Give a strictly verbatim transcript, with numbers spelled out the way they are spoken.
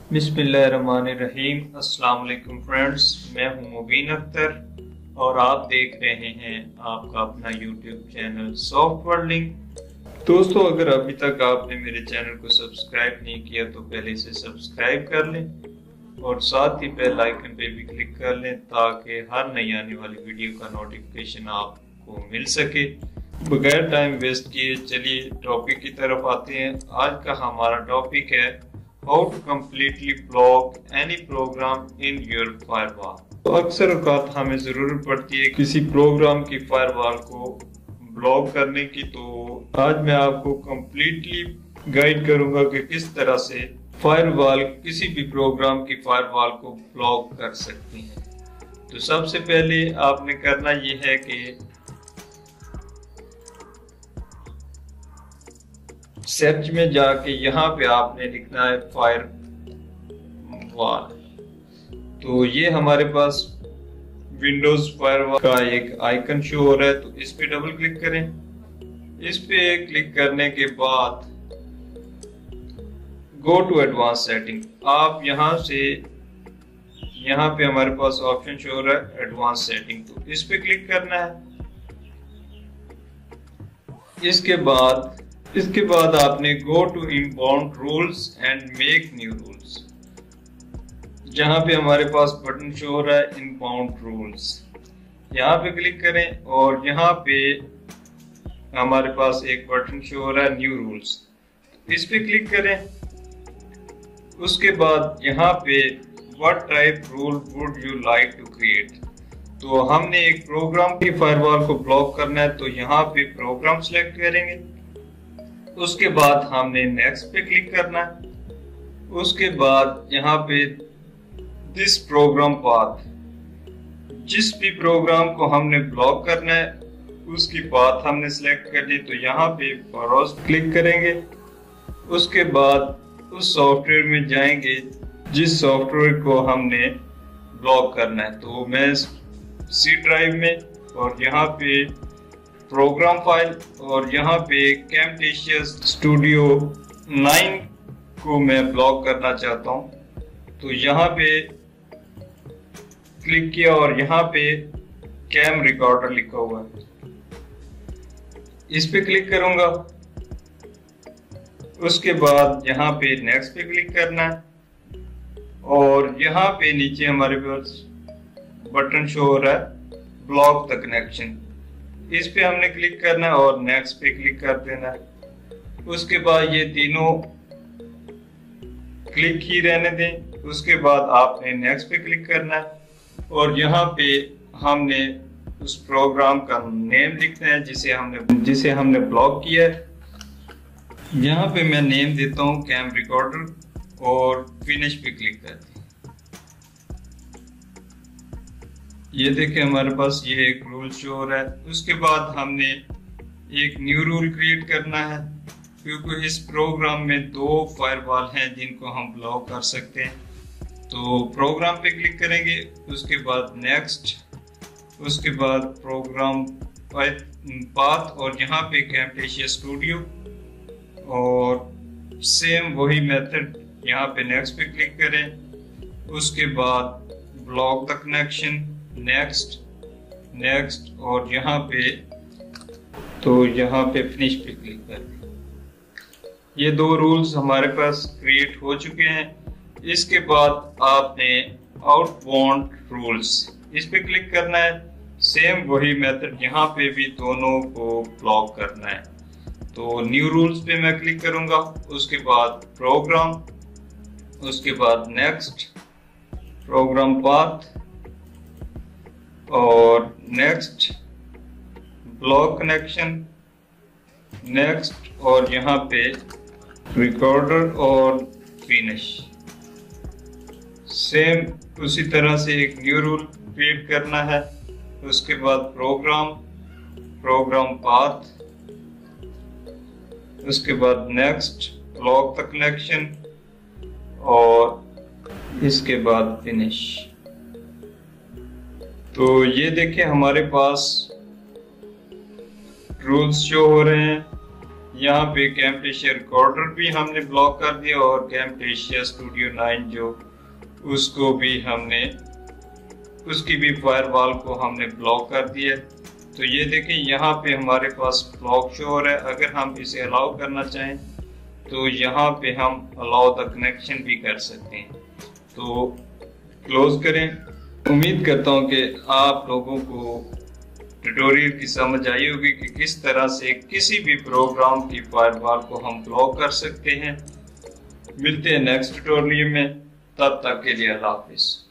बिस्मिल्लाहिर्रहमानिर्रहीम। अस्सलाम वालेकुम फ्रेंड्स, मैं हूं मुबीन अख्तर और आप देख रहे हैं आपका अपना यूट्यूब चैनल सॉफ्टवेयर लिंक। दोस्तों, अगर अभी तक आपने मेरे चैनल को सब्सक्राइब नहीं किया तो पहले से सब्सक्राइब कर लें और साथ ही बेल आइकन पे भी क्लिक कर लें ताकि हर नई आने वाली वीडियो का नोटिफिकेशन आपको मिल सके। बगैर टाइम वेस्ट किए चलिए टॉपिक की तरफ आते हैं। आज का हमारा टॉपिक है How to completely block any program in your firewall। तो अक्सर औकात हमें जरूरत पड़ती है किसी प्रोग्राम की फायरवॉल को ब्लॉक करने की। तो आज मैं आपको कंप्लीटली गाइड करूंगा कि किस तरह से फायरवॉल किसी भी प्रोग्राम की फायरवॉल को ब्लॉक कर सकती है। तो सबसे पहले आपने करना ये है कि सर्च में जाके यहाँ पे आपने लिखना है फायरवॉल। तो ये हमारे पास विंडोज फायरवॉल का एक आइकन शो हो रहा है, तो इस पे डबल क्लिक करें। इस पे क्लिक करने के बाद गो टू एडवांस सेटिंग। आप यहाँ से यहाँ पे हमारे पास ऑप्शन शो हो रहा है एडवांस सेटिंग, तो इस पे क्लिक करना है। इसके बाद इसके बाद आपने go to inbound rules and make new rules, जहां पे हमारे पास बटन शो हो रहा है इनबाउंड रूल्स, यहाँ पे क्लिक करें और यहाँ पे हमारे पास एक बटन शो हो रहा है न्यू रूल्स, इस पे क्लिक करें। उसके बाद यहाँ पे what type rule would you like to create, तो हमने एक प्रोग्राम की फायरवॉल को ब्लॉक करना है, तो यहाँ पे प्रोग्राम सिलेक्ट करेंगे। उसके बाद हमने नेक्स्ट पे क्लिक करना है। उसके बाद यहाँ पे दिस प्रोग्राम पाथ, जिस भी प्रोग्राम को हमने ब्लॉक करना है उसकी पाथ हमने सिलेक्ट कर ली, तो यहाँ पे ब्राउज क्लिक करेंगे। उसके बाद उस सॉफ्टवेयर में जाएंगे जिस सॉफ्टवेयर को हमने ब्लॉक करना है। तो मैं सी ड्राइव में और यहाँ पे प्रोग्राम फाइल और यहाँ पे कैमटेशिया स्टूडियो नाइन को मैं ब्लॉक करना चाहता हूँ, तो यहाँ पे क्लिक किया और यहाँ पे कैम रिकॉर्डर लिखा हुआ है, इस पे क्लिक करूंगा। उसके बाद यहाँ पे नेक्स्ट पे क्लिक करना है और यहाँ पे नीचे हमारे पास बटन शो हो रहा है ब्लॉक द कनेक्शन, इस पे हमने क्लिक करना है और नेक्स्ट पे क्लिक कर देना है। उसके बाद ये तीनों क्लिक ही रहने दें। उसके बाद आपने नेक्स्ट पे क्लिक करना है और यहाँ पे हमने उस प्रोग्राम का नेम लिखना है जिसे हमने जिसे हमने ब्लॉक किया है। यहाँ पे मैं नेम देता हूँ कैम रिकॉर्डर और फिनिश पे क्लिक करते हैं। ये देखें हमारे पास ये एक रूल शो हो रहा है। उसके बाद हमने एक न्यू रूल क्रिएट करना है, क्योंकि इस प्रोग्राम में दो फायरवॉल हैं जिनको हम ब्लॉक कर सकते हैं। तो प्रोग्राम पे क्लिक करेंगे, उसके बाद नेक्स्ट, उसके बाद प्रोग्राम पाथ और यहाँ पे कैमटेशिया स्टूडियो और सेम वही मेथड यहाँ पे नेक्स्ट पे क्लिक करें। उसके बाद block the connection, next next और यहाँ पे तो यहाँ पे फिनिश पे क्लिक कर दें। ये दो रूल्स हमारे पास क्रिएट हो चुके हैं। इसके बाद आपने आउटबाउंड रूल्स, इस पे क्लिक करना है। सेम वही मेथड यहाँ पे भी दोनों को ब्लॉक करना है। तो न्यू रूल्स पे मैं क्लिक करूंगा, उसके बाद प्रोग्राम, उसके बाद नेक्स्ट, प्रोग्राम पाथ और नेक्स्ट, ब्लॉक कनेक्शन, नेक्स्ट और यहाँ पे रिकॉर्डर और फिनिश। सेम उसी तरह से एक न्यू रूल क्रिएट करना है। उसके बाद प्रोग्राम, प्रोग्राम पाथ, उसके बाद नेक्स्ट, ब्लॉक द कनेक्शन और इसके बाद फिनिश। तो ये देखें हमारे पास रूल्स शो हो रहे हैं। यहाँ पे कैम्टेशिया रिकॉर्डर भी हमने ब्लॉक कर दिया और कैम्टेशिया स्टूडियो नाइन जो उसको भी हमने उसकी भी फायरवॉल को हमने ब्लॉक कर दिया। तो ये देखें यहाँ पे हमारे पास ब्लॉक शो हो रहा है। अगर हम इसे अलाउ करना चाहें तो यहाँ पे हम अलाउ द कनेक्शन भी कर सकते हैं। तो क्लोज करें। उम्मीद करता हूँ कि आप लोगों को ट्यूटोरियल की समझ आई होगी कि किस तरह से किसी भी प्रोग्राम की फायरवॉल को हम ब्लॉक कर सकते हैं। मिलते हैं नेक्स्ट ट्यूटोरियल में, तब तक के लिए अल्लाह हाफिज।